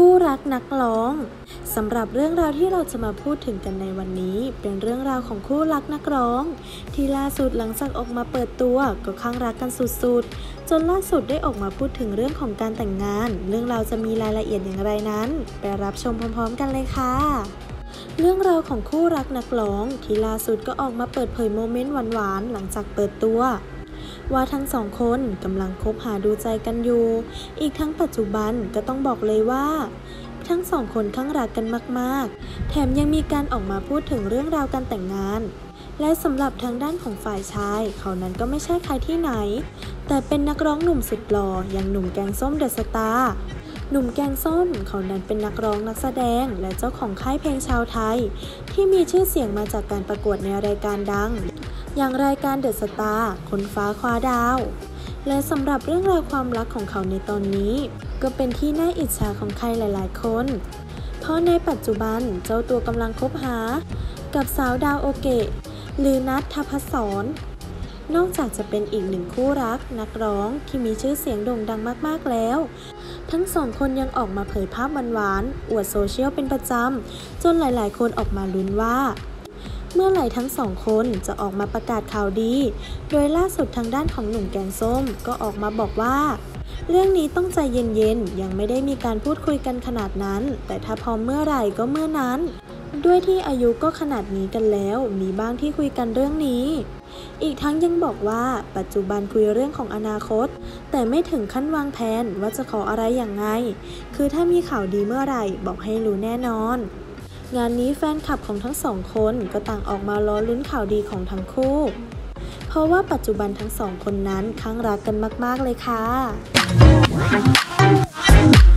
คู่รักนักร้องสำหรับเรื่องราวที่เราจะมาพูดถึงกันในวันนี้เป็นเรื่องราวของคู่รักนักร้องที่ล่าสุดหลังจากออกมาเปิดตัวก็ข้างรักกันสุดๆจนล่าสุดได้ออกมาพูดถึงเรื่องของการแต่งงานเรื่องราวจะมีรายละเอียดอย่างไรนั้นไปรับชมพร้อมๆกันเลยค่ะเรื่องราวของคู่รักนักร้องที่ล่าสุดก็ออกมาเปิดเผยโมเมนต์หวานๆหลังจากเปิดตัวว่าทั้งสองคนกำลังคบหาดูใจกันอยู่อีกทั้งปัจจุบันก็ต้องบอกเลยว่าทั้งสองคนข้างรักกันมากๆแถมยังมีการออกมาพูดถึงเรื่องราวการแต่งงานและสำหรับทางด้านของฝ่ายชายเขานั้นก็ไม่ใช่ใครที่ไหนแต่เป็นนักร้องหนุ่มสุดหล่ออย่างหนุ่มแกงส้มเดอะสตาร์หนุ่มแกงส้มเขานั้นเป็นนักร้องนักแสดงและเจ้าของค่ายเพลงชาวไทยที่มีชื่อเสียงมาจากการประกวดในรายการดังอย่างรายการเดอะสตาร์คนฟ้าคว้าดาวและสำหรับเรื่องราวความรักของเขาในตอนนี้ก็เป็นที่น่าอิจฉาของใครหลายๆคนเพราะในปัจจุบันเจ้าตัวกำลังคบหากับสาวดาวโอเกะหรือนัท ธภัสสรนอกจากจะเป็นอีกหนึ่งคู่รักนักร้องที่มีชื่อเสียงโด่งดังมากๆแล้วทั้งสองคนยังออกมาเผยภาพหวานๆอวดโซเชียลเป็นประจำจนหลายๆคนออกมาลุ้นว่าเมื่อไหร่ทั้งสองคนจะออกมาประกาศข่าวดีโดยล่าสุดทางด้านของหนุ่มแกงส้มก็ออกมาบอกว่าเรื่องนี้ต้องใจเย็นๆยังไม่ได้มีการพูดคุยกันขนาดนั้นแต่ถ้าพร้อมเมื่อไหร่ก็เมื่อนั้นด้วยที่อายุก็ขนาดนี้กันแล้วมีบ้างที่คุยกันเรื่องนี้อีกทั้งยังบอกว่าปัจจุบันคุยเรื่องของอนาคตแต่ไม่ถึงขั้นวางแผนว่าจะขออะไรอย่างไงคือถ้ามีข่าวดีเมื่อไหร่บอกให้รู้แน่นอนงานนี้แฟนคลับของทั้งสองคนก็ต่างออกมารอลุ้นข่าวดีของทั้งคู่เพราะว่าปัจจุบันทั้งสองคนนั้นข้างรักกันมากๆเลยค่ะ